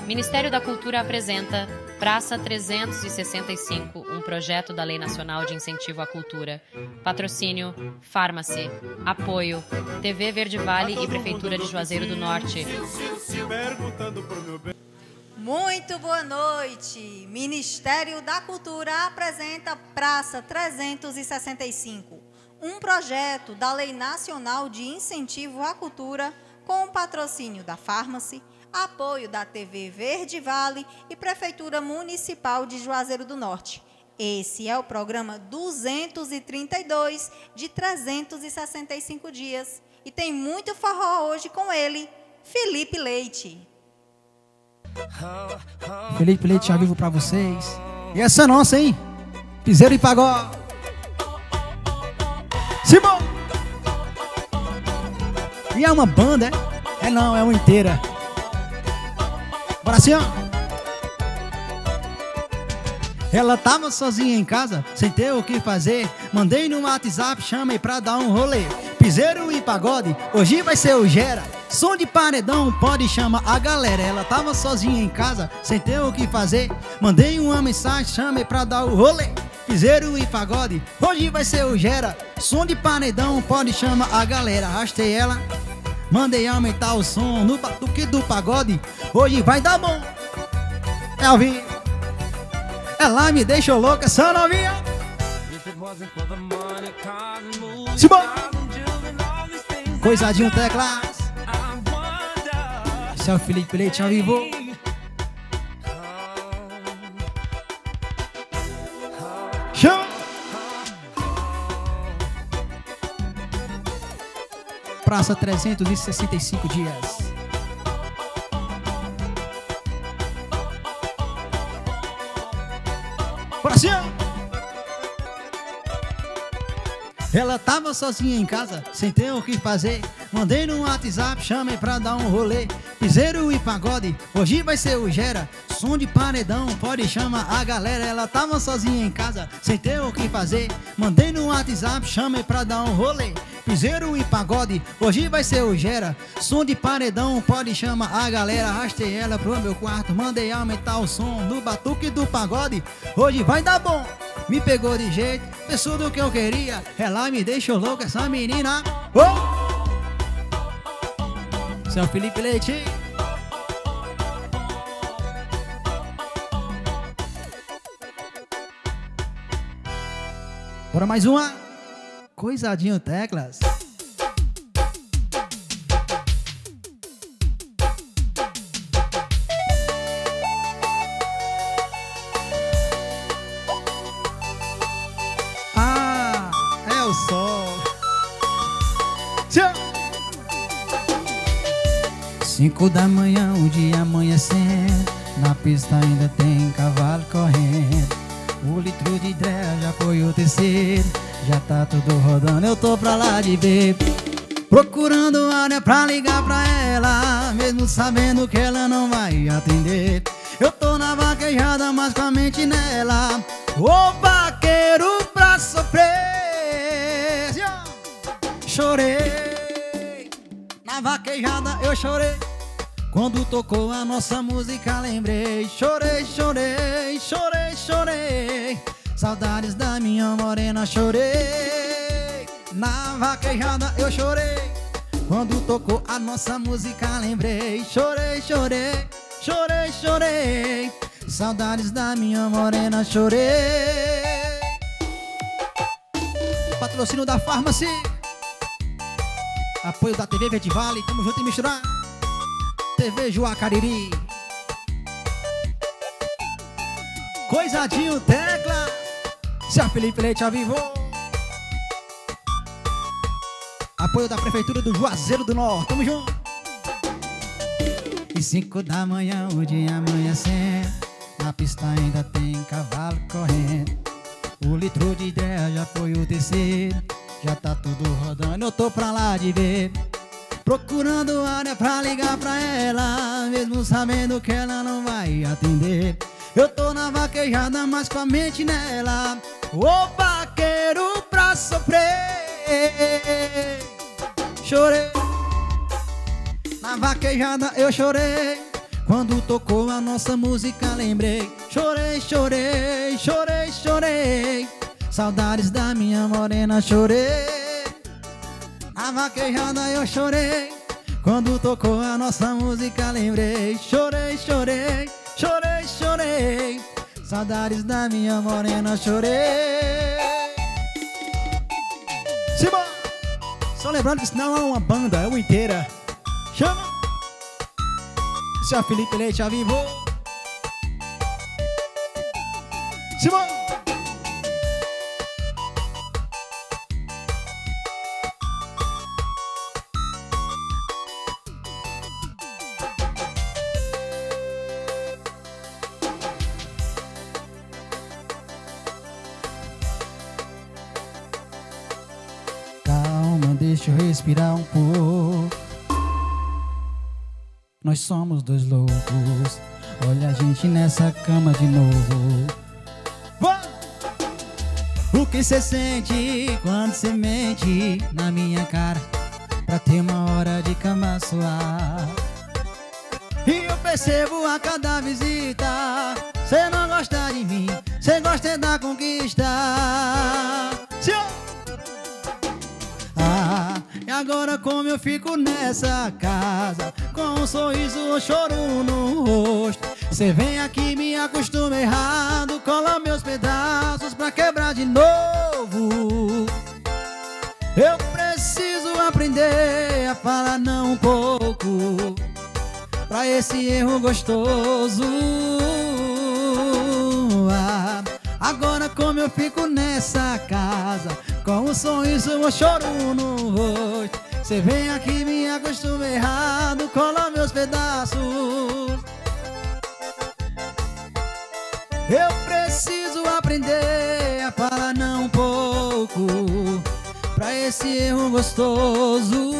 Ministério da Cultura apresenta Praça 365, um projeto da Lei Nacional de Incentivo à Cultura. Patrocínio, Farmacy. Apoio, TV Verde Vale e Prefeitura de Juazeiro do Norte. Muito boa noite. Ministério da Cultura apresenta Praça 365, um projeto da Lei Nacional de Incentivo à Cultura com o patrocínio da Farmacy, apoio da TV Verde Vale e Prefeitura Municipal de Juazeiro do Norte. Esse é o programa 232 de 365 dias. E tem muito forró hoje com ele, Felipe Leite. Felipe Leite ao vivo pra vocês. E essa é nossa, hein? Piseiro e pagode. Simão! E é uma banda, é? É não, é uma inteira. Bora assim, ó. Ela tava sozinha em casa, sem ter o que fazer. Mandei no WhatsApp, chamei pra dar um rolê. Piseiro e pagode, hoje vai ser o Gera. Som de paredão, pode chamar a galera. Ela tava sozinha em casa, sem ter o que fazer. Mandei uma mensagem, chamei pra dar o rolê. Piseiro e pagode, hoje vai ser o Gera. Som de paredão, pode chamar a galera. Arrastei ela, mandei aumentar o som no batuque do pagode. Hoje vai dar bom. É ao vivo. Ela me deixou louca, essa novinha. Simão! Coisadinho teclas. Esse é o Felipe Leite ao vivo. Chama! Praça 365 dias. Bora sim! Ela tava sozinha em casa, sem ter o que fazer. Mandei no WhatsApp, chamei pra dar um rolê. Piseiro e pagode, hoje vai ser o Gera. Som de paredão, pode chamar a galera. Ela tava sozinha em casa, sem ter o que fazer. Mandei no WhatsApp, chamei pra dar um rolê. Piseiro e pagode, hoje vai ser o Gera. Som de paredão, pode chamar a galera. Arrastei ela pro meu quarto, mandei aumentar o som no batuque do pagode. Hoje vai dar bom. Me pegou de jeito, pensou do que eu queria. Ela me deixou louca, essa menina. Oh! Seu Felipe Leite. Bora mais uma. Coisadinho teclas. Ah, é o sol. 5 da manhã, o dia amanhecendo. Na pista ainda tem cavalo correndo. O litro de ideia já foi o terceiro. Já tá tudo rodando, eu tô pra lá de ver. Procurando área pra ligar pra ela, mesmo sabendo que ela não vai atender. Eu tô na vaquejada, mas com a mente nela. Ô vaqueiro pra sofrer. Chorei, na vaquejada eu chorei. Quando tocou a nossa música lembrei. Chorei, chorei, chorei, chorei. Saudades da minha morena, chorei. Na vaquejada eu chorei. Quando tocou a nossa música lembrei. Chorei, chorei, chorei, chorei. Saudades da minha morena, chorei. Patrocínio da Farmacy, apoio da TV Verde Vale, tamo junto e misturar. TV Juacariri. Coisadinho tecla. Seu Felipe Leite ao vivo. Apoio da Prefeitura do Juazeiro do Norte, tamo junto. E 5 da manhã, o dia amanhecendo. Na pista ainda tem cavalo correndo. O litro de ideia já foi o terceiro. Já tá tudo rodando, eu tô pra lá de ver. Procurando área pra ligar pra ela, mesmo sabendo que ela não vai atender. Eu tô na vaquejada, mas com a mente nela. Ô vaqueiro pra sofrer. Chorei, na vaquejada eu chorei. Quando tocou a nossa música lembrei. Chorei, chorei, chorei, chorei. Saudades da minha morena, chorei. A vaquejada eu chorei. Quando tocou a nossa música lembrei. Chorei, chorei, chorei, chorei. Saudades da minha morena, chorei. Simba! Só lembrando que isso não é uma banda, é uma inteira. Chama! Seu Felipe Leite ao vivo. Simba! Deixa eu respirar um pouco. Nós somos dois loucos. Olha a gente nessa cama de novo. O que cê sente quando cê mente na minha cara pra ter uma hora de cama suar? E eu percebo a cada visita, cê não gosta de mim, cê gosta da conquista. E agora como eu fico nessa casa, com um sorriso ou choro no rosto. Cê vem aqui, me acostuma errado, cola meus pedaços pra quebrar de novo. Eu preciso aprender a falar não um pouco, pra esse erro gostoso. Agora como eu fico nessa casa, com um sorriso ou choro no rosto. Cê vem aqui, me acostuma errado, cola meus pedaços. Eu preciso aprender a falar não um pouco, pra esse erro gostoso.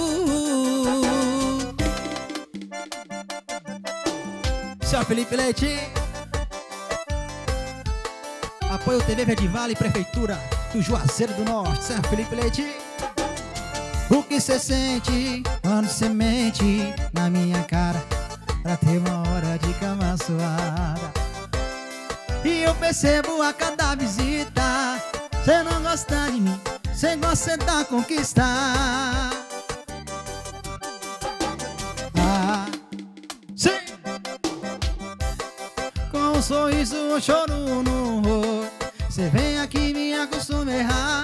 Seu Felipe Leite. Apoio TV Verde Vale, Prefeitura do Juazeiro do Norte. Seu Felipe Leite. O que cê sente quando cê mente na minha cara pra ter uma hora de cama suada? E eu percebo a cada visita, cê não gosta de mim, cê gosta da conquista. Sim. Com um sorriso ou choro no rosto. Cê vem aqui, me acostuma errar.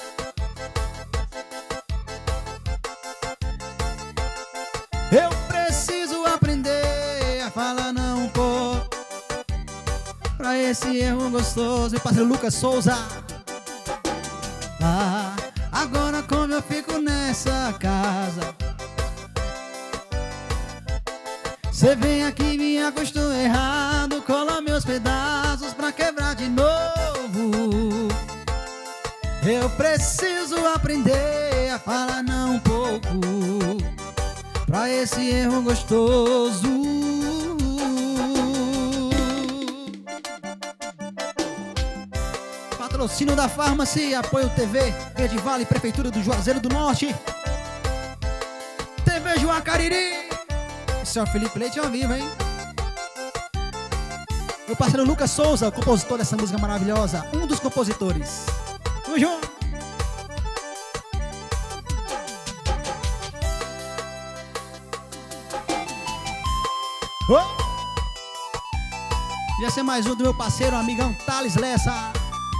Eu preciso aprender a falar não um pouco, pra esse erro gostoso. E parceiro Lucas Souza. Agora como eu fico nessa casa, cê vem aqui, me acostuma errado, cola meus pedaços pra quebrar de novo. Eu preciso aprender a falar não um pouco, pra esse erro gostoso. Patrocínio da Farmácia, apoio TV Verde Vale, Prefeitura do Juazeiro do Norte, TV Juacariri. Esse é o Felipe Leite ao vivo, hein? Meu parceiro Lucas Souza, o compositor dessa música maravilhosa, um dos compositores. Tamo junto! E esse é mais um do meu parceiro, amigão Thales Lessa.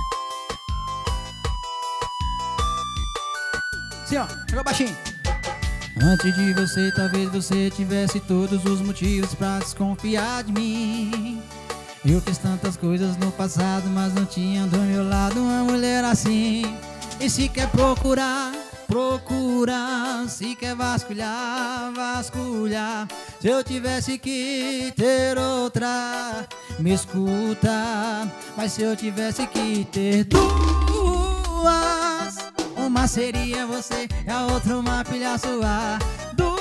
Assim, ó, chegou baixinho. Antes de você, talvez você tivesse todos os motivos pra desconfiar de mim. Eu fiz tantas coisas no passado, mas não tinha do meu lado uma mulher assim. E se quer procurar, procura. Se quer vasculhar, vasculhar. Se eu tivesse que ter outra, me escuta. Mas se eu tivesse que ter duas, uma seria você e a outra uma filha sua. Duas,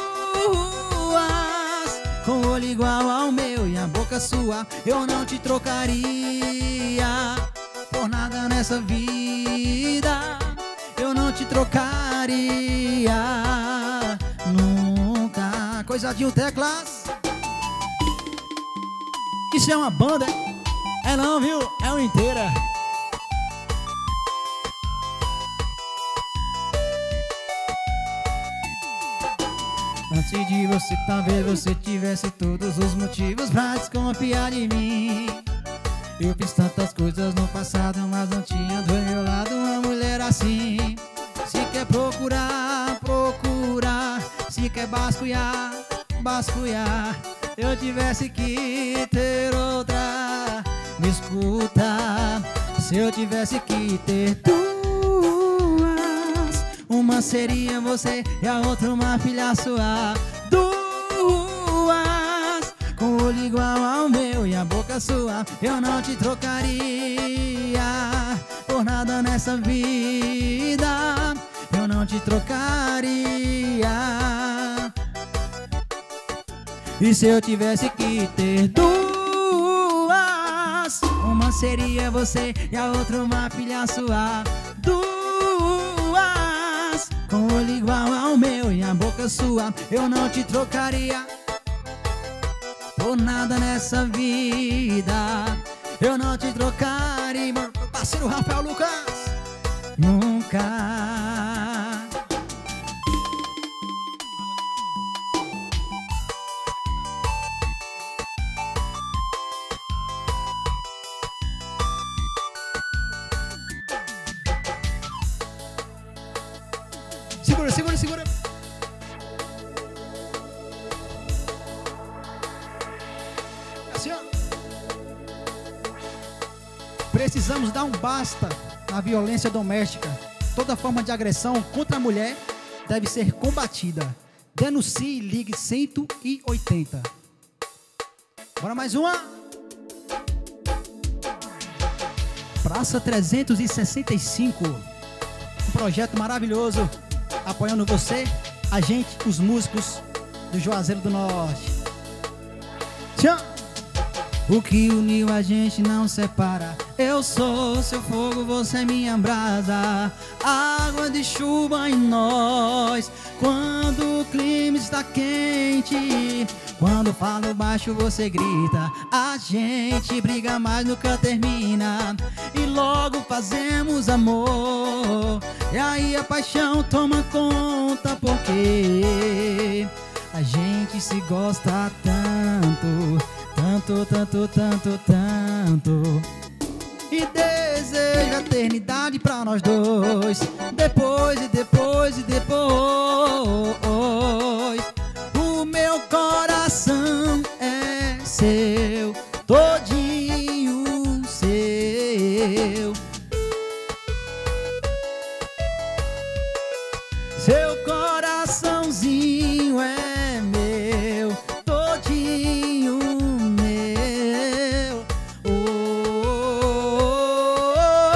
com o olho igual ao meu e a boca sua. Eu não te trocaria por nada nessa vida. Eu não te trocaria nunca. Coisadinho Teclas. Isso é uma banda? É não, viu? É uma inteira. Antes de você, talvez você tivesse todos os motivos pra desconfiar de mim. Eu fiz tantas coisas no passado, mas não tinha do meu lado uma mulher assim. Se quer procurar, procurar. Se quer basculhar, basculhar. Eu tivesse que ter outra. Me escuta. Se eu tivesse que ter duas, uma seria você e a outra uma filha sua. Duas, com o olho igual ao meu e a boca sua. Eu não te trocaria por nada nessa vida. Eu não te trocaria. E se eu tivesse que ter duas, uma seria você e a outra uma filha sua. Duas, com o olho igual ao meu e a boca sua. Eu não te trocaria por nada nessa vida. Eu não te trocaria. Meu parceiro Rafael Lucas. Nunca. Segura, segura, segura. Assim, ó. Precisamos dar um basta na violência doméstica. Toda forma de agressão contra a mulher deve ser combatida. Denuncie e ligue 180. Bora mais uma. Praça 365. Um projeto maravilhoso, apoiando você, a gente, os músicos do Juazeiro do Norte. Tchau! O que uniu a gente não separa. Eu sou seu fogo, você é minha brasa. Água de chuva em nós. Quando o clima está quente, quando falo baixo você grita. A gente briga, mas nunca termina. E logo fazemos amor. E aí a paixão toma conta, porque a gente se gosta tanto. Tanto, tanto, tanto, tanto. E desejo a eternidade pra nós dois. Depois e depois e depois. O meu coração é seu, todinho seu. Seu coraçãozinho é meu, todinho meu. Oh, oh,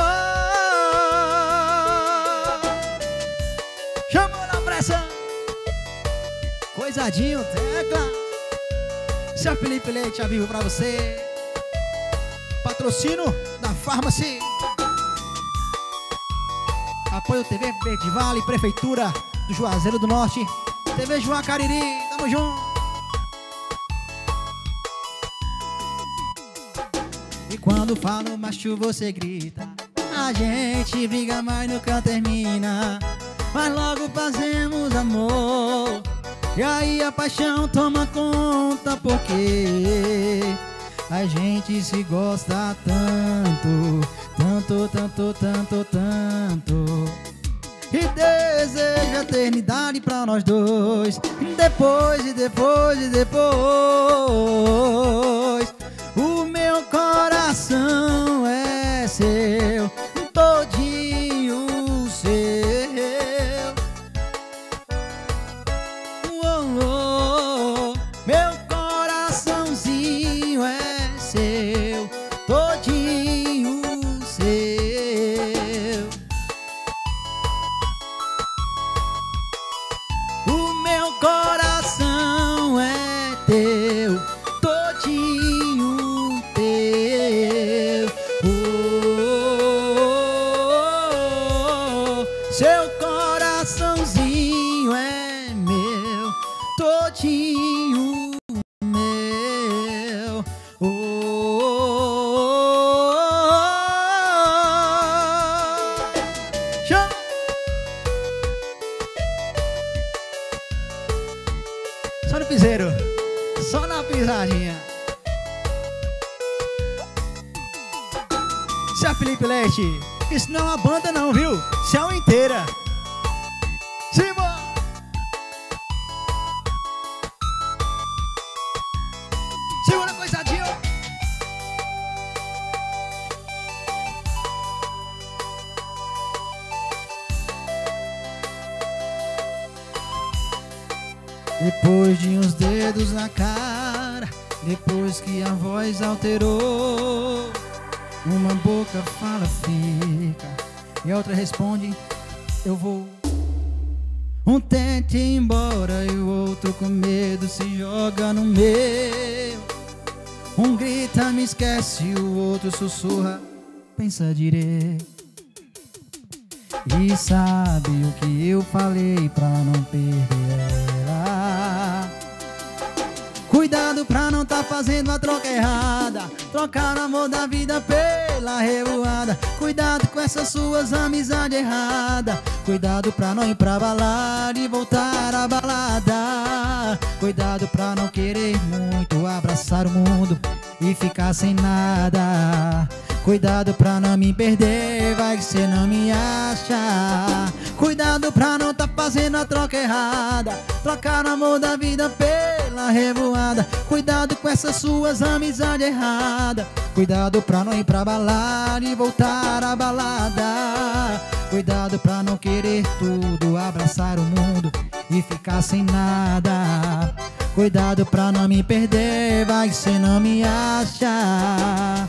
oh. Chamou na pressão. Coisadinho, tecla. Seu Felipe Leite ao vivo pra você. Patrocínio da Farmácia. Apoio TV Verde Vale, Prefeitura do Juazeiro do Norte, TV João Cariri, tamo junto. E quando falo macho você grita. A gente briga, mas nunca termina. Mas logo fazemos amor. E aí a paixão toma conta, porque a gente se gosta tanto. Tanto, tanto, tanto, tanto. E desejo a eternidade pra nós dois. Depois e depois e depois. O meu coração é seu, todinho seu. Oh, oh, meu coraçãozinho é seu, todinho seu. O meu coração é teu, todinho teu. Oh, oh, oh. Seu coraçãozinho é meu, todinho meu. Oh, Só no piseiro, só na pisadinha. Seu Felipe Leite, isso não é uma banda não, viu? Isso é uma inteira. Simba! Segura coisadinho. Depois de uns dedos na cara, depois que a voz alterou, uma boca fala fica e a outra responde eu vou. Um tenta ir embora e o outro com medo se joga no meio. Um grita me esquece e o outro sussurra pensa direito. E sabe o que eu falei pra não perder ela? Cuidado pra não tá fazendo a troca errada, trocar o amor da vida pela revoada. Cuidado com essas suas amizades erradas, cuidado pra não ir pra balada e voltar à balada. Cuidado pra não querer muito abraçar o mundo e ficar sem nada. Cuidado pra não me perder, vai que cê não me acha. Cuidado pra não tá fazendo a troca errada, trocar o amor da vida pela revoada. Cuidado com essas suas amizades erradas, cuidado pra não ir pra balada e voltar à balada. Cuidado pra não querer tudo, abraçar o mundo e ficar sem nada. Cuidado pra não me perder, vai que cê não me acha.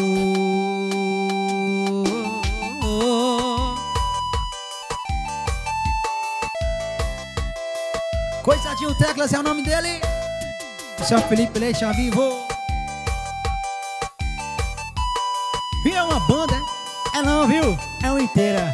Coisadinho Teclas é o nome dele. O seu Felipe Leite ao vivo. E é uma banda, é não, viu? É uma inteira.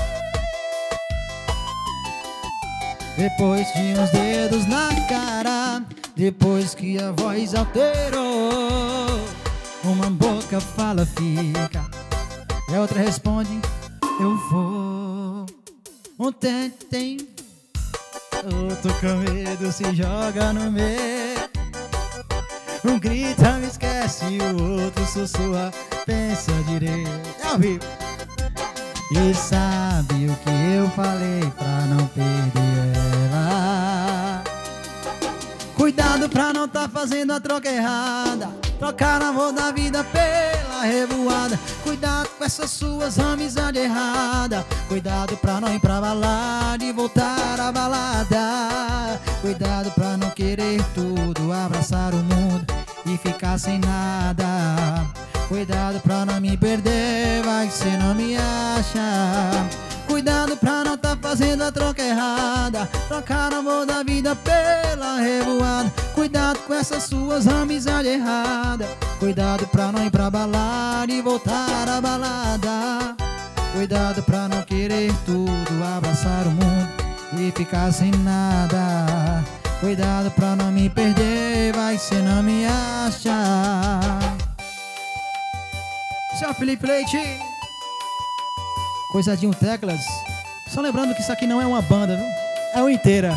Depois de uns dedos na cara, depois que a voz alterou, uma boca fala fica e a outra responde eu vou. Um tem outro com medo se joga no meio. Um grita me esquece e o outro sussurra pensa direito. É ao vivo. E sabe o que eu falei pra não perder ela? Cuidado pra não tá fazendo a troca errada, trocar o amor da vida pela revoada. Cuidado com essas suas amizades erradas, cuidado pra não ir pra balada e voltar à balada. Cuidado pra não querer tudo, abraçar o mundo e ficar sem nada. Cuidado pra não me perder, vai que cê não me acha. Cuidado pra não tá fazendo a troca errada, trocar o amor da vida pela revoada. Cuidado com essas suas amizades erradas, cuidado pra não ir pra balada e voltar à balada. Cuidado pra não querer tudo, abraçar o mundo e ficar sem nada. Cuidado pra não me perder, vai que cê não me acha. Seu Felipe Leite, Coisadinho Teclas. Só lembrando que isso aqui não é uma banda, viu? É uma inteira.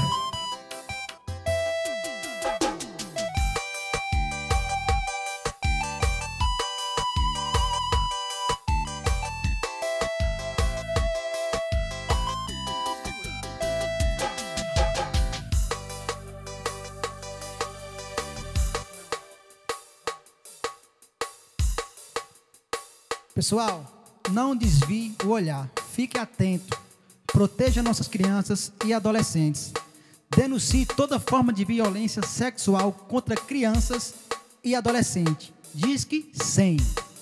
Pessoal, não desvie o olhar, fique atento, proteja nossas crianças e adolescentes. Denuncie toda forma de violência sexual contra crianças e adolescentes. Disque 100.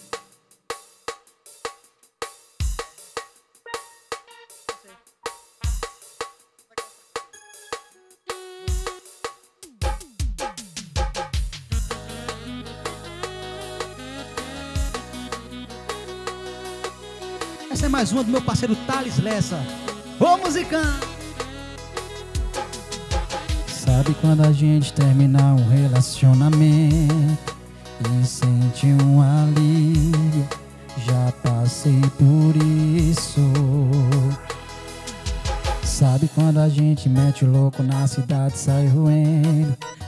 Essa é mais uma do meu parceiro Thales Lessa. Ô musicão! Sabe quando a gente termina um relacionamento e sente um alívio? Já passei por isso. Sabe quando a gente mete o louco na cidade, sai roendo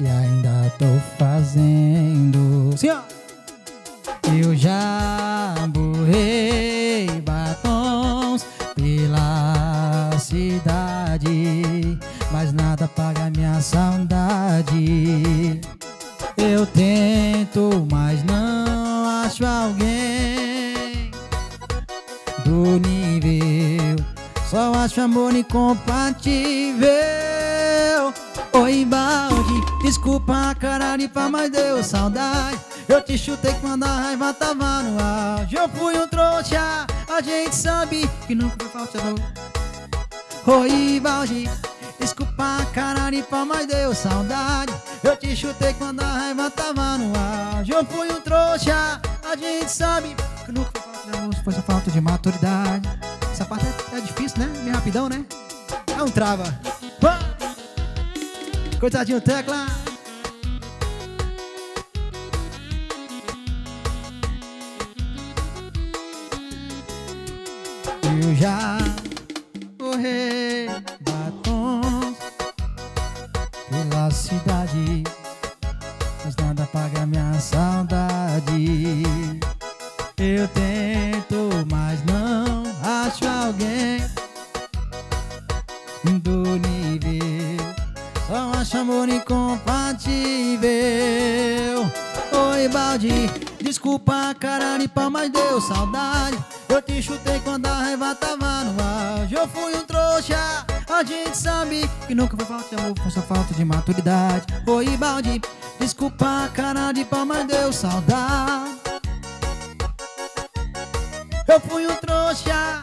e ainda tô fazendo. Sim, ó. Eu já borrei batons pela cidade, mas nada paga minha saudade. Eu tento, mas não acho alguém do nível, só acho amor incompatível. Oi, balde, desculpa a cara de pau, mas deu saudade. Eu te chutei quando a raiva tava no auge. Eu fui um trouxa, a gente sabe que nunca foi falta de amor. Oi, balde, desculpa a cara de pau, mas deu saudade. Eu te chutei quando a raiva tava no auge. Eu fui um trouxa, a gente sabe que nunca foi falta de amor, foi só falta de maturidade. Essa parte é difícil, né? Bem rapidão, né? É um trava. Coitadinho, tecla. Eu já borrei batons pela cidade, mas nada apaga minha saudade. Eu tento, mas não acho alguém do nível, só acho amor incompatível. Oi, balde, desculpa a cara de pau, mas deu saudade. Eu te chutei quando a raiva tava no auge. Eu fui um trouxa, a gente sabe que nunca foi falta de amor, foi só falta de maturidade. Oi, balde, desculpa a cara de pau, mas deu saudade. Eu fui um trouxa.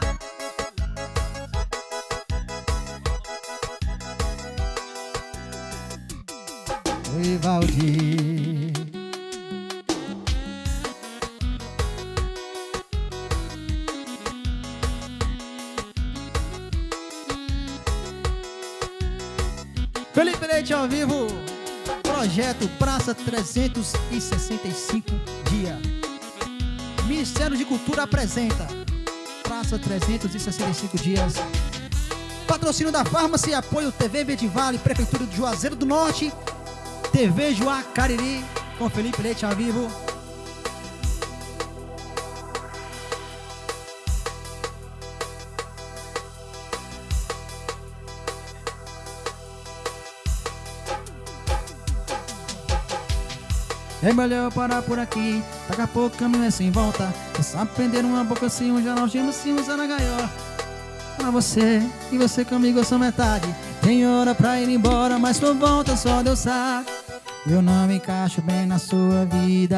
Oi, Valdir. Felipe Leite ao vivo, projeto Praça 365 Dia. Ministério de Cultura apresenta Praça 365 Dias. Patrocínio da Farmácia, apoio TV Verde Vale, Prefeitura de Juazeiro do Norte, TV Juá Cariri, com Felipe Leite ao vivo. É melhor parar por aqui, daqui a pouco o caminho é sem volta. Você sabe prender uma boca assim, um jornal gema assim, usar na gaiola. Pra você, e você comigo eu sou metade. Tem hora pra ir embora, mas por volta só Deus sabe. Eu não me encaixo bem na sua vida.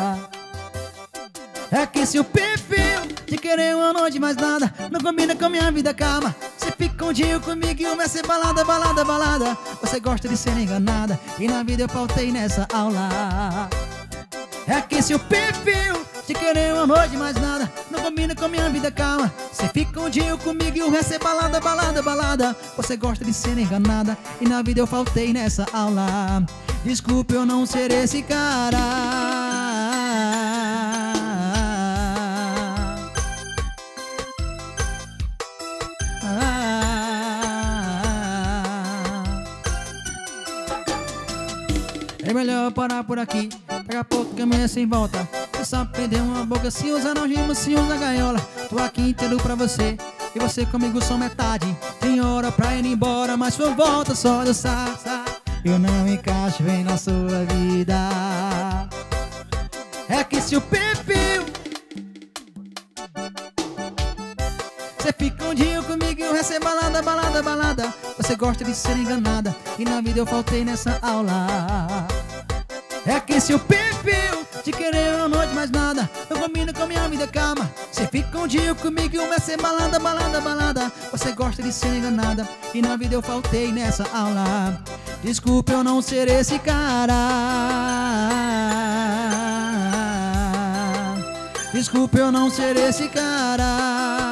É que se o perfil de querer uma noite mais nada não combina com minha vida, calma. Você fica um dia comigo e vai ser balada, balada, balada. Você gosta de ser enganada e na vida eu faltei nessa aula. É que se o perfil de querer uma noite mais nada não combina com minha vida, calma. Você fica um dia comigo e vai ser balada, balada, balada. Você gosta de ser enganada e na vida eu faltei nessa aula. Desculpe eu não ser esse cara. É melhor parar por aqui, daqui a pouco caminho é sem volta. Você sabe perder uma boca se usa não gema, se usa gaiola. Tô aqui inteiro pra você, e você comigo sou metade. Tem hora pra ir embora, mas sua volta só Deus sabe. Eu não me encaixo bem na sua vida. É que se o perfil você fica um dia comigo e eu recebo balada, balada, balada. Você gosta de ser enganada e na vida eu faltei nessa aula. É que se o perfil de querer uma noite mais nada não combina com minha vida, calma. Você fica um dia comigo e eu recebo balada, balada, balada. Você gosta de ser enganada e na vida eu faltei nessa aula. Desculpe eu não ser esse cara. Desculpe eu não ser esse cara.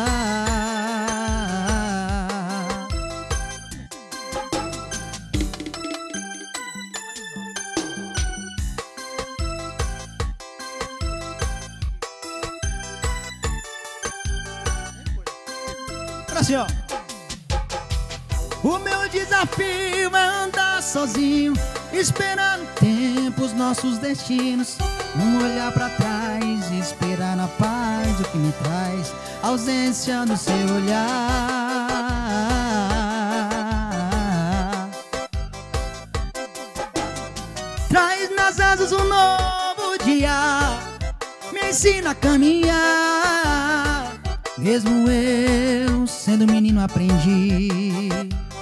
Assim, ó. O meu desafio é andar sozinho, esperar no tempo os nossos destinos, não olhar pra trás e esperar na paz o que me traz a ausência do seu olhar. Traz nas asas um novo dia, me ensina a caminhar. Mesmo eu sendo menino aprendi.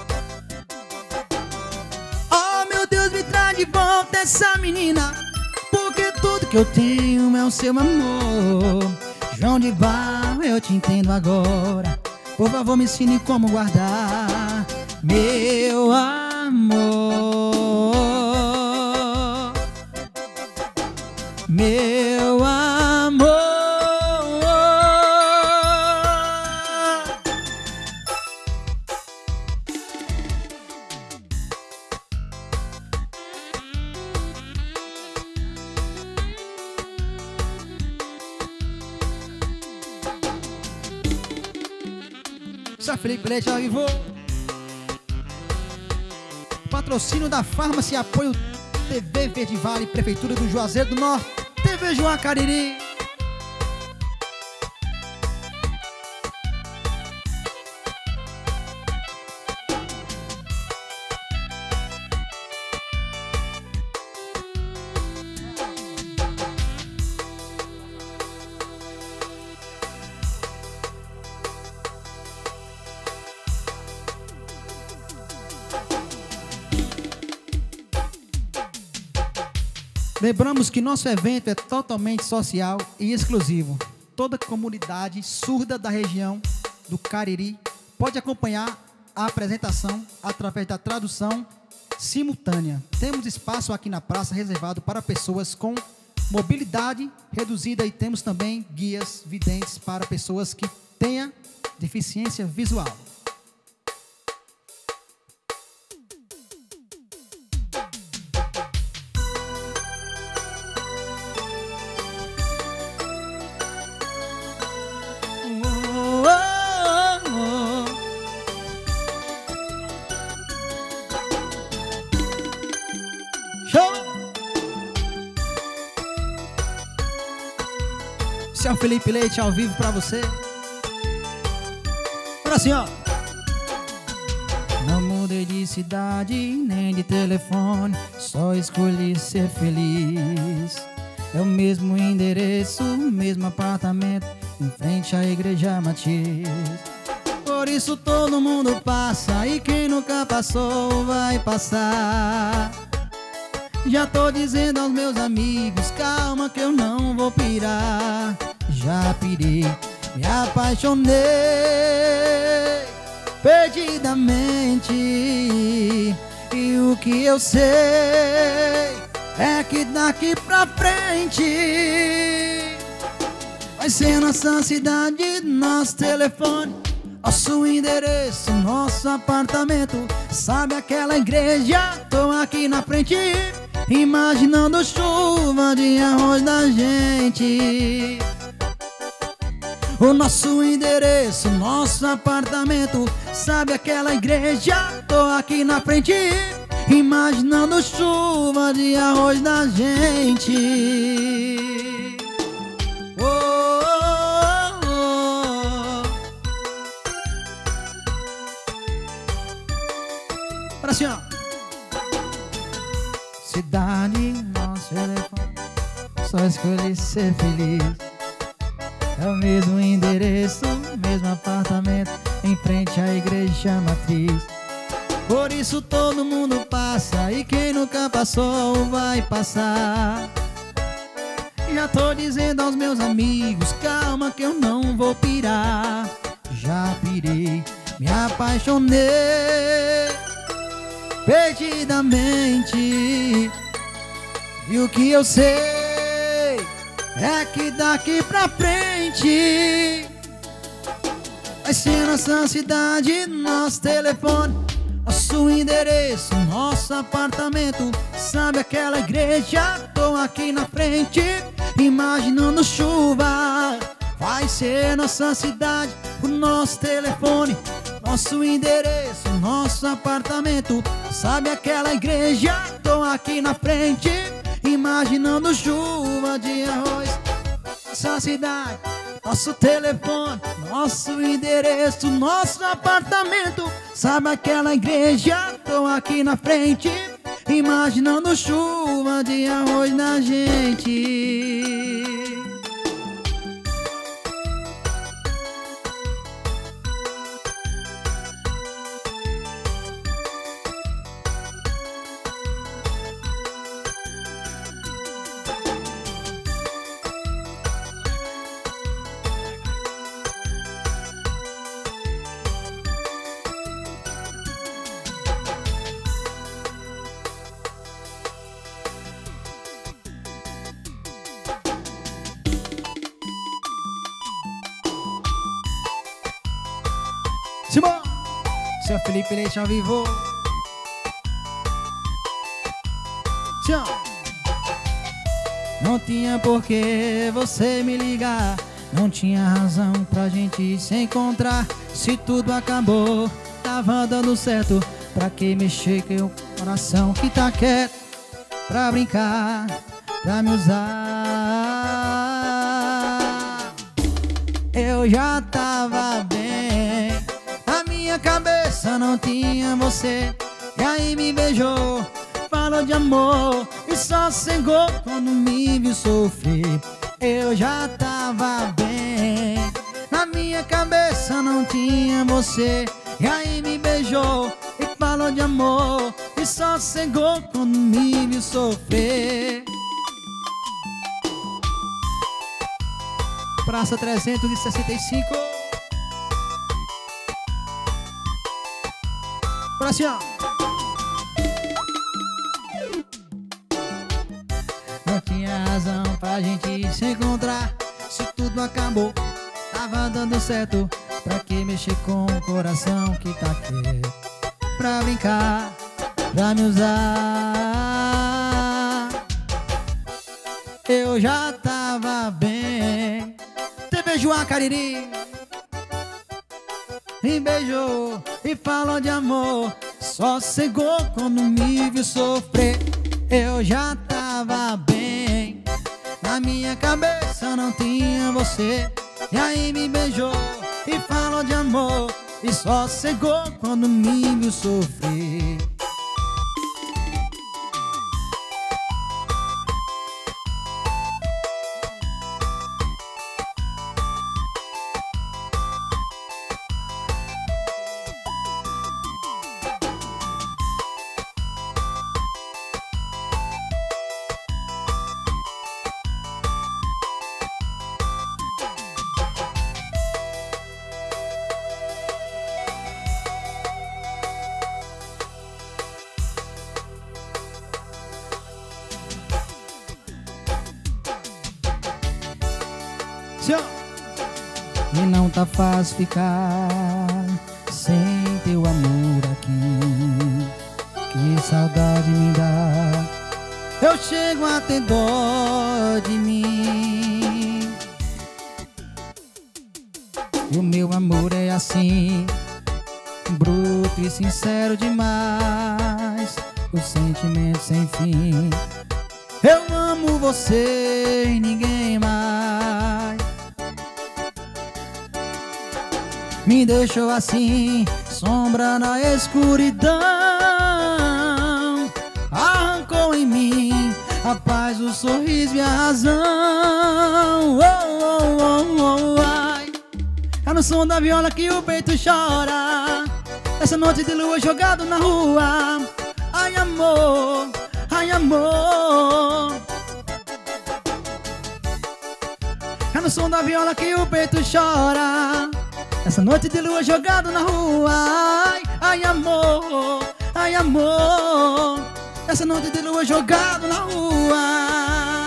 Oh meu Deus, me traz de volta essa menina, porque tudo que eu tenho é o seu amor. João de Barro, eu te entendo agora, por favor me ensine como guardar meu amor, meu amor. Sou Felipe Leite ao vivo. Patrocínio da Farmácia e apoio TV Verde Vale, Prefeitura do Juazeiro do Norte, TV João Cariri. Lembramos que nosso evento é totalmente social e exclusivo. Toda comunidade surda da região do Cariri pode acompanhar a apresentação através da tradução simultânea. Temos espaço aqui na praça reservado para pessoas com mobilidade reduzida e temos também guias videntes para pessoas que tenham deficiência visual. Seu Felipe Leite ao vivo pra você. Agora assim, ó. Não mudei de cidade nem de telefone, só escolhi ser feliz. É o mesmo endereço, o mesmo apartamento, em frente à igreja matriz. Por isso todo mundo passa e quem nunca passou vai passar. Já tô dizendo aos meus amigos, calma que eu não vou pirar. Já pirei, me apaixonei perdidamente. E o que eu sei é que daqui pra frente vai ser nossa cidade, nosso telefone, nosso endereço, nosso apartamento. Sabe aquela igreja? Tô aqui na frente, imaginando chuva de arroz da gente. O nosso endereço, nosso apartamento. Sabe aquela igreja? Tô aqui na frente, imaginando chuva de arroz da gente. Oh, oh, oh. Para assim, ó. Cidade, nosso telefone, só escolhi ser feliz. É o mesmo endereço, mesmo apartamento, em frente à igreja matriz. Por isso todo mundo passa e quem nunca passou vai passar. Já tô dizendo aos meus amigos, calma que eu não vou pirar. Já pirei, me apaixonei perdidamente. E o que eu sei é que daqui pra frente vai ser nossa cidade, nosso telefone, nosso endereço, nosso apartamento. Sabe aquela igreja? Tô aqui na frente, imaginando chuva. Vai ser nossa cidade, o nosso telefone, nosso endereço, nosso apartamento. Sabe aquela igreja? tô aqui na frente, imaginando chuva de arroz. Nossa cidade, nosso telefone, nosso endereço, nosso apartamento. Sabe aquela igreja? Tô aqui na frente, imaginando chuva de arroz na gente. Simão, seu Felipe Leite ao vivo. Tchau. Não tinha por que você me ligar, não tinha razão pra gente se encontrar. Se tudo acabou, tava dando certo. Pra que mexer com o coração que tá quieto? Pra brincar, pra me usar. Eu já tava bem, na minha cabeça não tinha você. E aí me beijou, falou de amor e só cegou quando me viu sofrer. Eu já tava bem, na minha cabeça não tinha você. E aí me beijou e falou de amor e só cegou quando me viu sofrer. Praça 365. Praça. Não tinha razão pra gente se encontrar. Se tudo acabou, tava dando certo. Pra que mexer com o coração que tá quieto? Pra brincar, pra me usar. Eu já tava bem. Te beijou a Cariri, me beijou e falou de amor, só cegou quando me viu sofrer. Eu já tava bem, na minha cabeça não tinha você. E aí me beijou e falou de amor e só cegou quando me viu sofrer. E não tá fácil ficar sem teu amor aqui. Que saudade me dá, eu chego a ter dó de mim. E o meu amor é assim, bruto e sincero demais, o sentimento sem fim. Eu amo você e ninguém mais. Me deixou assim, sombra na escuridão. Arrancou em mim a paz, o sorriso e a razão. Oh, oh, oh, oh, ai. É no som da viola que o peito chora, essa noite de lua jogado na rua. Ai amor, ai amor. É no som da viola que o peito chora, essa noite de lua jogado na rua. Ai, ai amor, ai amor. Essa noite de lua jogado na rua.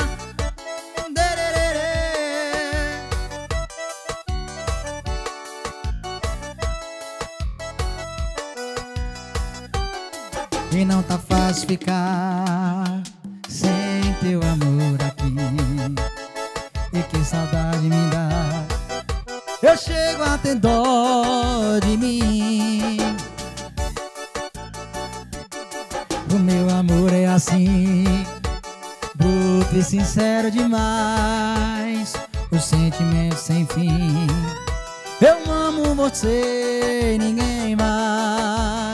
E não tá fácil ficar sem teu amor aqui. E que saudade me dá, eu chego a ter dó de mim. O meu amor é assim, assim, bruto e sincero demais, o sentimento sem fim. Eu amo você, ninguém mais.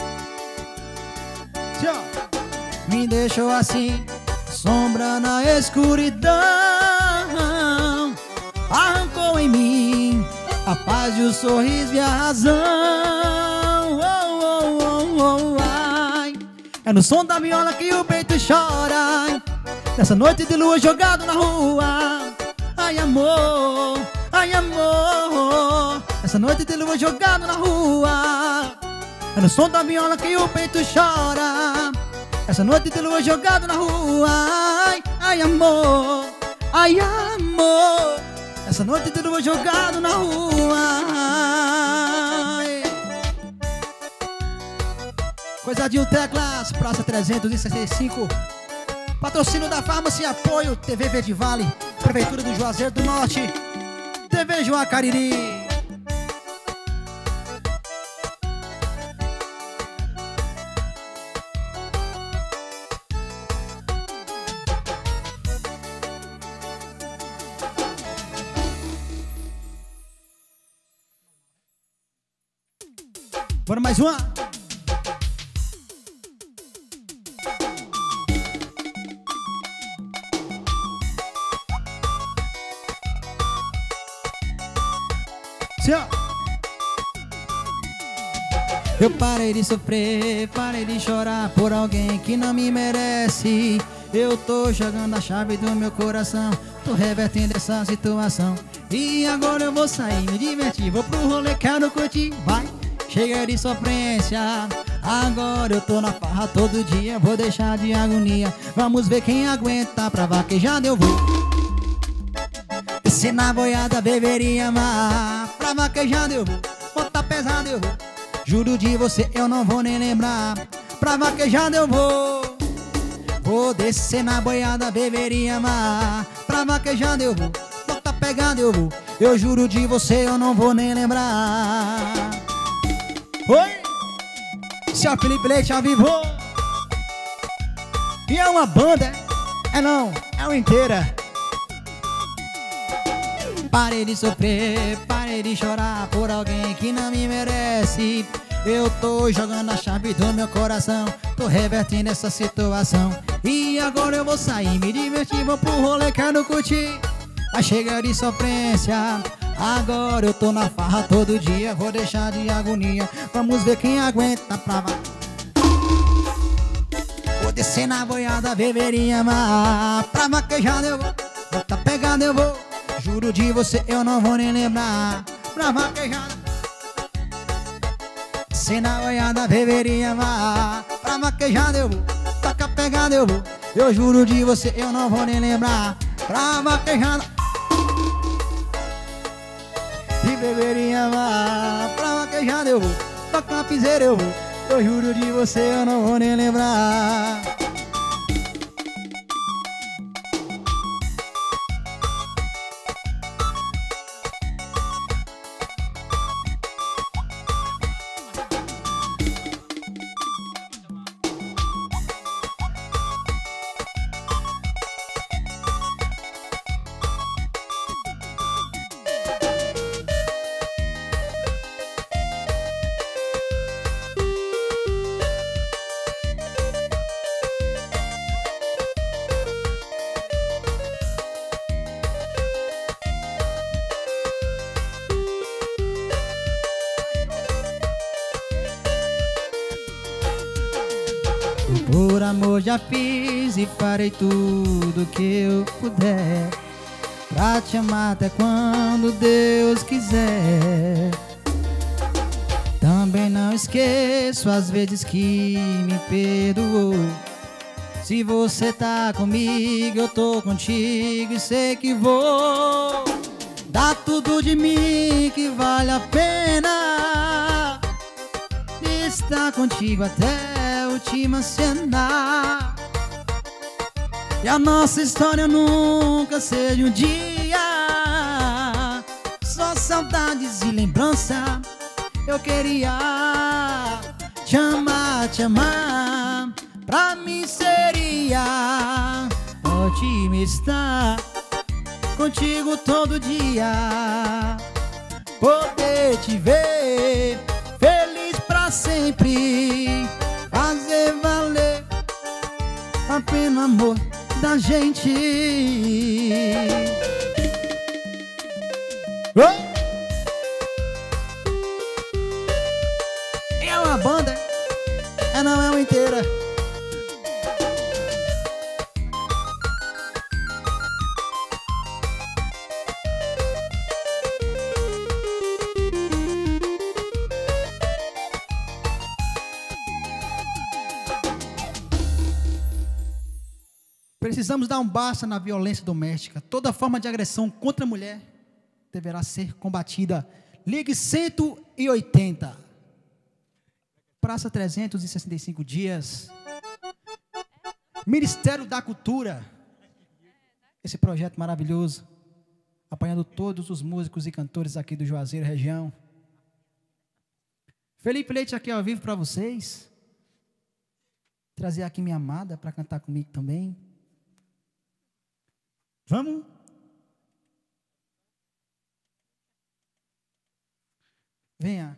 Me deixou assim, sombra na escuridão, arrancou em mim a paz e o sorriso e a razão. Ai. É no som da viola que o peito chora, nessa noite de lua jogado na rua. Ai amor, ai amor, essa noite de lua jogado na rua. É no som da viola que o peito chora, essa noite de lua jogado na rua. Ai, ai amor, ai amor, essa noite de lua jogado na rua. Ai. Coisadinho Teclas, Praça 365. Patrocínio da Farmácia e apoio TV Verde Vale, Prefeitura do Juazeiro do Norte, TV Juacariri. Bora mais uma. Sim, ó. Eu parei de sofrer, parei de chorar por alguém que não me merece. Eu tô jogando a chave do meu coração, tô revertendo essa situação. E agora eu vou sair, me divertir, vou pro rolê, quero curtir, vai. Chega de sofrência, agora eu tô na farra todo dia, vou deixar de agonia. Vamos ver quem aguenta, pra vaquejada eu vou. Se na boiada beberia amar, pra vaquejada eu vou, botar pesado eu vou. Juro de você eu não vou nem lembrar, pra vaquejada eu vou. Vou descer na boiada beberia amar, pra vaquejada eu vou, botar pegada eu vou. Eu juro de você eu não vou nem lembrar. Oi, seu Felipe Leite ao vivo. E é uma banda, é não, é uma inteira. Parei de sofrer, parei de chorar por alguém que não me merece. Eu tô jogando a chave do meu coração, tô revertendo essa situação. E agora eu vou sair, me divertir, vou pro rolê, quero curtir. Mas chega de sofrência, agora eu tô na farra todo dia, vou deixar de agonia. Vamos ver quem aguenta pra vou descer na boiada, beberia amar, pra vaquejada eu vou, botar pegada eu vou. Juro de você eu não vou nem lembrar, pra vaquejada. Descer na boiada, beberia amar, pra vaquejada eu vou, tocar pegada eu vou. Eu juro de você eu não vou nem lembrar, pra vaquejada. De beberia amar, pra vaquejada eu vou, tocar piseira eu vou. Eu juro de você eu não vou nem lembrar. Por amor já fiz e farei tudo que eu puder pra te amar até quando Deus quiser. Também não esqueço as vezes que me perdoou. Se você tá comigo, eu tô contigo e sei que vou dar tudo de mim que vale a pena estar contigo até a última cena. E a nossa história nunca seja um dia só saudades e lembrança. Eu queria te amar Pra mim seria ótimo estar contigo todo dia, poder te ver feliz pra sempre, fazer valer a pena o amor da gente. Oh! É uma banda, não é uma inteira. Precisamos dar um basta na violência doméstica. Toda forma de agressão contra a mulher deverá ser combatida. Ligue 180. Praça 365 dias. Ministério da Cultura. Esse projeto maravilhoso, apanhando todos os músicos e cantores aqui do Juazeiro região. Felipe Leite aqui ao vivo para vocês. Trazer aqui minha amada para cantar comigo também. Vamos? Venha.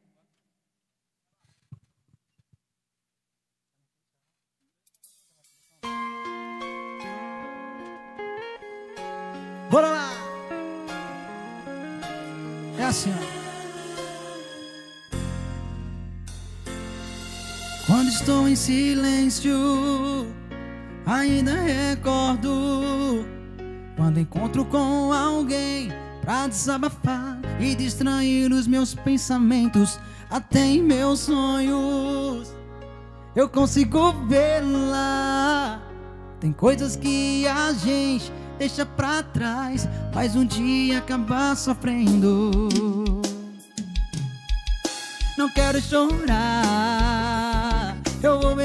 Bora lá! É assim, ó. Quando estou em silêncio, ainda recordo quando encontro com alguém pra desabafar e distrair os meus pensamentos. Até em meus sonhos eu consigo vê-la. Tem coisas que a gente deixa pra trás, mas um dia acaba sofrendo. Não quero chorar, eu vou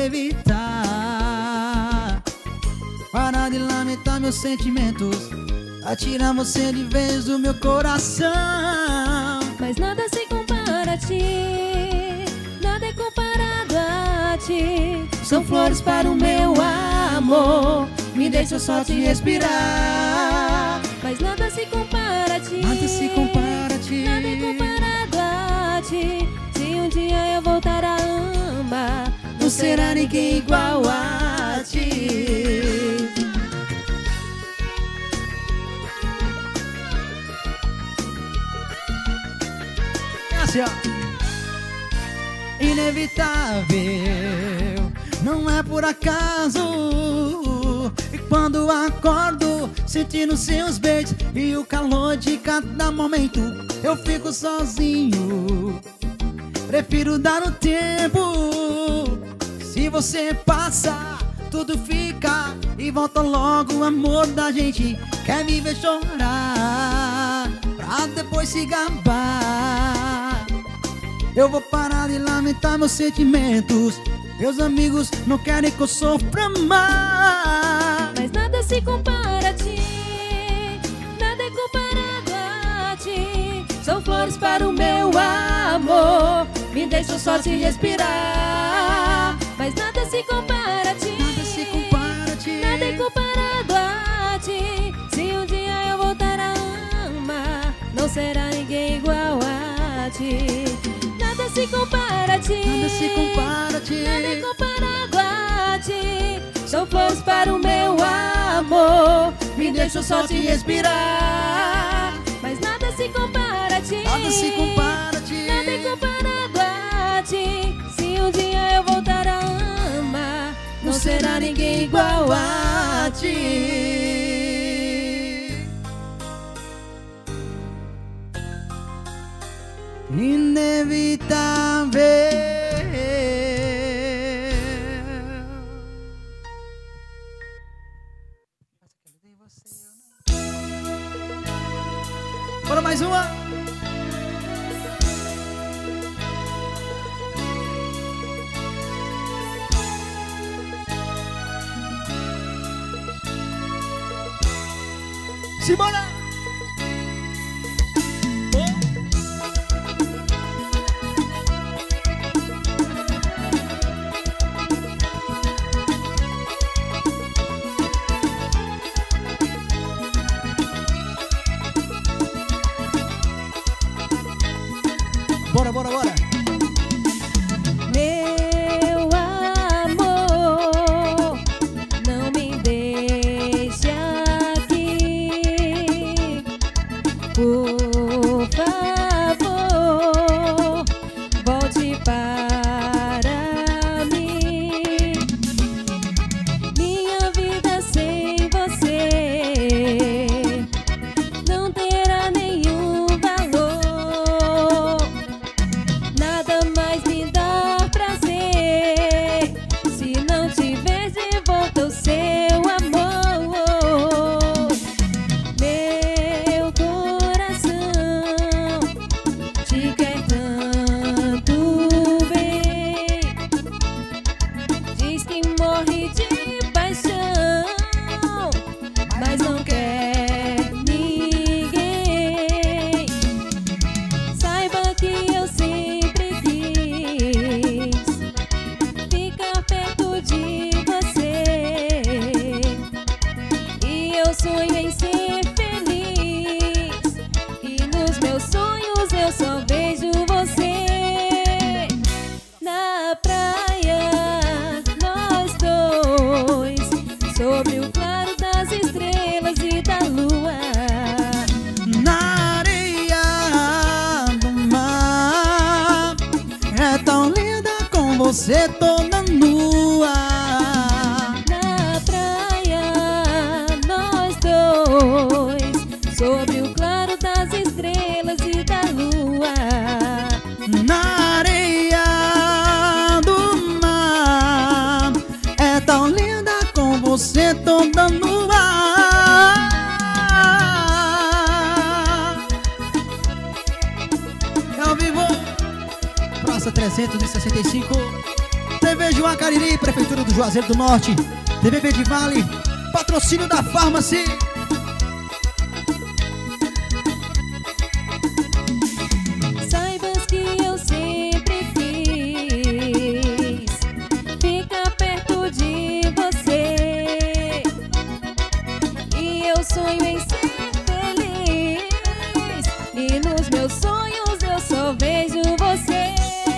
evitar parar de lamentar meus sentimentos, atirar você de vez do meu coração. Mas nada se compara a ti, nada é comparado a ti. São flores para o meu amor, me deixa só te respirar. Mas nada se compara a ti, nada se compara a ti, nada é comparado a ti. Se um dia eu voltar a amar, não será ninguém igual a ti. Assim, ó. Inevitável, não é por acaso. E quando acordo, sentindo seus beijos e o calor de cada momento, eu fico sozinho. Prefiro dar um tempo. Se você passa, tudo fica e volta logo o amor da gente. Quer me ver chorar pra depois se gabar. Eu vou parar de lamentar meus sentimentos. Meus amigos não querem que eu sofra mais. Mas nada se compara a ti, nada é comparado a ti. São flores para o meu amor, me deixa só te respirar. Mas nada se compara a ti, nada se compara a ti, nada é comparado a ti. Se um dia eu voltar a amar, não será ninguém igual a ti. Nada se compara a ti, nada se compara a ti, nada é comparado a ti. São flores para o meu amor, me deixa só te respirar. Mas nada se compara a ti, nada se compara a ti, nada é comparado a ti. Se um dia eu voltar a amar, não será ninguém igual a ti. Inevitável. Bora mais uma. Simbora. Bora, bora, bora. Meu amor, não me deixe aqui. Por favor, volte para mim. Minha vida sem você não terá nenhum valor. Nada mais me dá prazer se não tiver de volta o seu amor. Meu coração te quer tanto bem, diz que morre de paixão, mas não quer ninguém. Saiba que eu sempre quis ficar perto de você, e eu sonho em ser feliz, e nos meus sonhos eu só vejo você. Na praia, nós dois, sobre o claro das estrelas e da lua. Na areia do mar, é tão linda com você toda nua. Na praia, nós dois, sobre o claro das estrelas e da lua. Na areia do mar, é tão linda com você toda nua. É ao vivo, Praça 365, TV João Cariri, Prefeitura do Juazeiro do Norte, TV Verde Vale, patrocínio da Farmácia. Saibas que eu sempre quis ficar perto de você, e eu sonho em ser feliz, e nos meus sonhos eu só vejo você.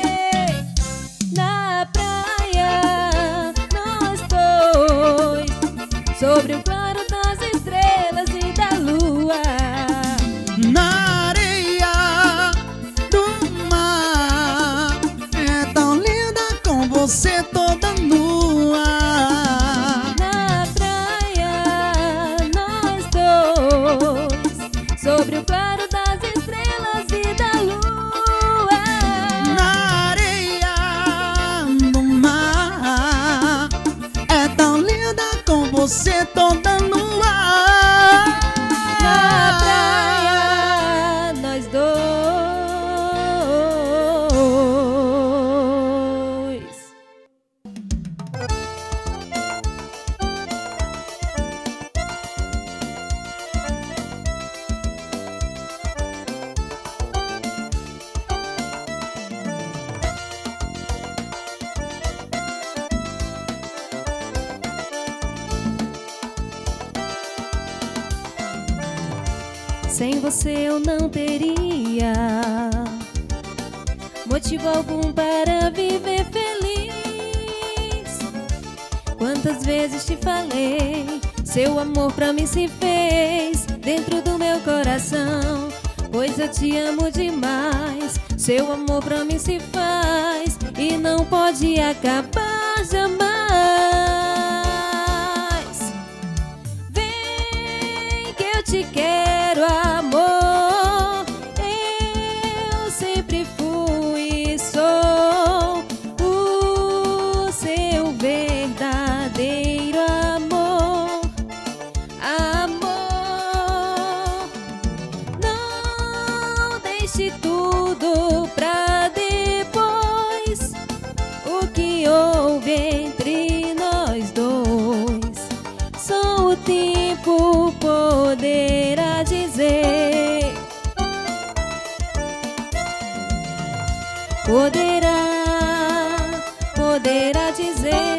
Na praia, nós dois, sobre o claro das estrelas e da lua. Na areia do mar, é tão linda com você toda nua. Na praia, nós dois, sobre o claro das estrelas e da lua. Na areia do mar, é tão linda com você toda nua. Na praia, nós dois. Sem você eu não teria motivo algum para viver feliz. Quantas vezes te falei, seu amor pra mim se fez dentro do meu coração, pois eu te amo demais. Seu amor pra mim se faz e não pode acabar jamais. Vem que eu te quero, amor. Eu sempre fui e sou o seu verdadeiro amor. Amor, não deixe tudo pra depois. O que houve entre nós dois, só o tempo poderá dizer. Poderá dizer.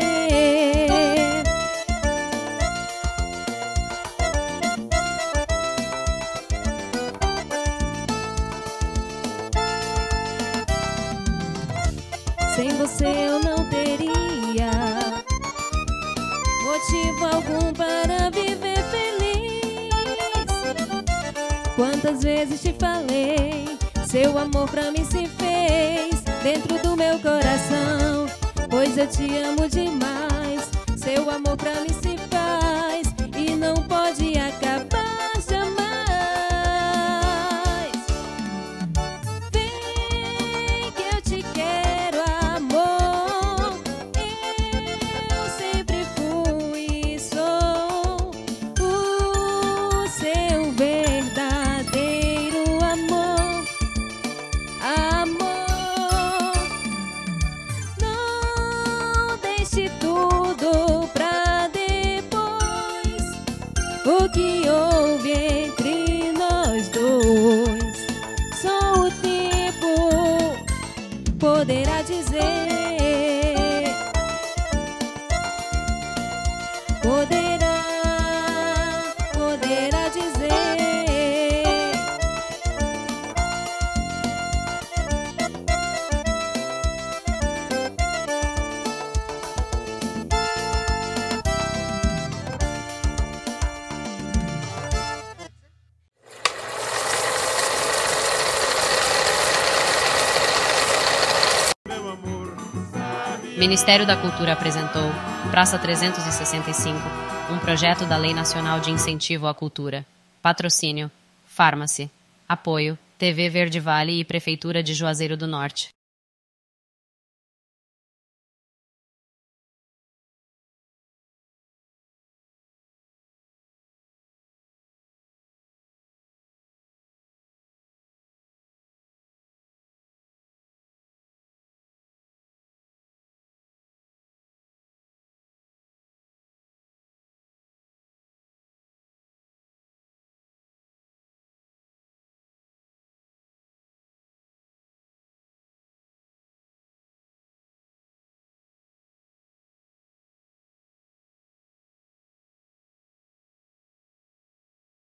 sem você eu não teria motivo algum para viver feliz. Quantas vezes te falei, seu amor pra mim se fez dentro do meu coração, pois eu te amo demais. Seu amor pra mim se faz e não pode acabar jamais. Vem que eu te quero, amor. Eu sempre fui e sou o seu verdadeiro amor. Amor, não deixe tudo pra depois. O que houve entre nós dois, só o tempo poderá dizer. Poderá dizer. Ministério da Cultura apresentou Praça 365, um projeto da Lei Nacional de Incentivo à Cultura. Patrocínio: Farmácia. Apoio: TV Verde Vale e Prefeitura de Juazeiro do Norte.